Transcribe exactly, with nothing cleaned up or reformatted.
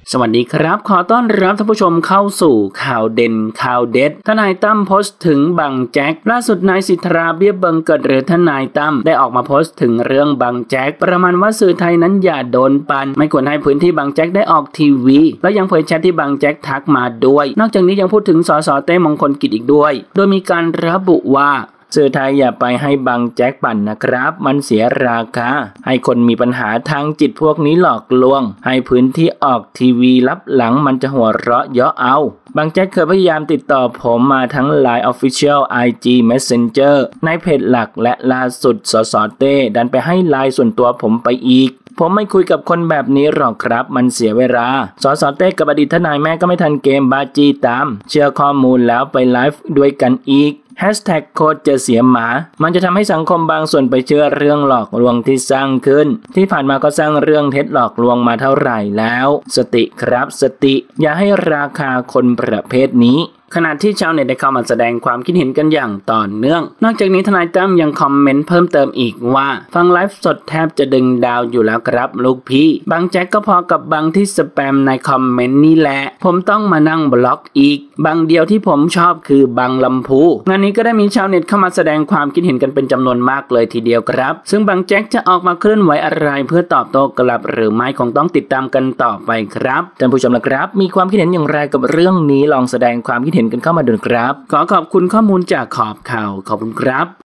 สวัสดีครับขอต้อนรับท่านผู้ชมเข้าสู่ข่าวเด่นข่าวเด็ดทนายตั้มโพสต์ถึงบังแจ็คล่าสุดนายสิทธาเบี้ยบังเกิดหรือทนายตั้มได้ออกมาโพสต์ถึงเรื่องบังแจ็คประมาณว่าสื่อไทยนั้นอย่าโดนปันไม่ควรให้พื้นที่บังแจ็คได้ออกทีวีและยังเผยแชทที่บังแจ็คทักมาด้วยนอกจากนี้ยังพูดถึงสสเต้มงคลกิจอีกด้วยโดยมีการระบุว่าสื่อไทยอย่าไปให้บังแจ็คปั่นนะครับมันเสียราคาให้คนมีปัญหาทางจิตพวกนี้หลอกลวงให้พื้นที่ออกทีวีลับหลังมันจะหัวเราะเยาะเอาบังแจ็คเคยพยายามติดต่อผมมาทั้ง ไลน์ Official ไอ จี Messenger ในเพจหลักและล่าสุดสสเต้ดันไปให้ ไลน์ ส่วนตัวผมไปอีกผมไม่คุยกับคนแบบนี้หรอกครับมันเสียเวลาสสเต้กับอดีตทนายแม่ก็ไม่ทันเกมบาจีตามเชื่อข้อมูลแล้วไปไลฟ์ด้วยกันอีกแฮชแท็กโคตรจะเสียหมามันจะทำให้สังคมบางส่วนไปเชื่อเรื่องหลอกลวงที่สร้างขึ้นที่ผ่านมาก็สร้างเรื่องเท็จหลอกลวงมาเท่าไหร่แล้วสติครับสติอย่าให้ราคาคนประเภทนี้ขณะที่ชาวเน็ตได้เข้ามาแสดงความคิดเห็นกันอย่างต่อเนื่องนอกจากนี้ทนายตั้มยังคอมเมนต์เพิ่มเติมอีกว่าฟังไลฟ์สดแทบจะดึงดาวอยู่แล้วครับลูกพี่บางแจ็คก็พอกับบางที่สแปมในคอมเมนต์นี่แหละผมต้องมานั่งบล็อกอีกบางเดียวที่ผมชอบคือบางลำพูงานนี้ก็ได้มีชาวเน็ตเข้ามาแสดงความคิดเห็นกันเป็นจำนวนมากเลยทีเดียวครับซึ่งบางแจ็คจะออกมาเคลื่อนไหวอะไรเพื่อตอบโต้กลับหรือไม่คงต้องติดตามกันต่อไปครับท่านผู้ชมนะครับมีความคิดเห็นอย่างไรกับเรื่องนี้ลองแสดงความคิดเห็นกันเข้ามาดูครับขอขอบคุณข้อมูลจากขอบข่าวขอบคุณครับ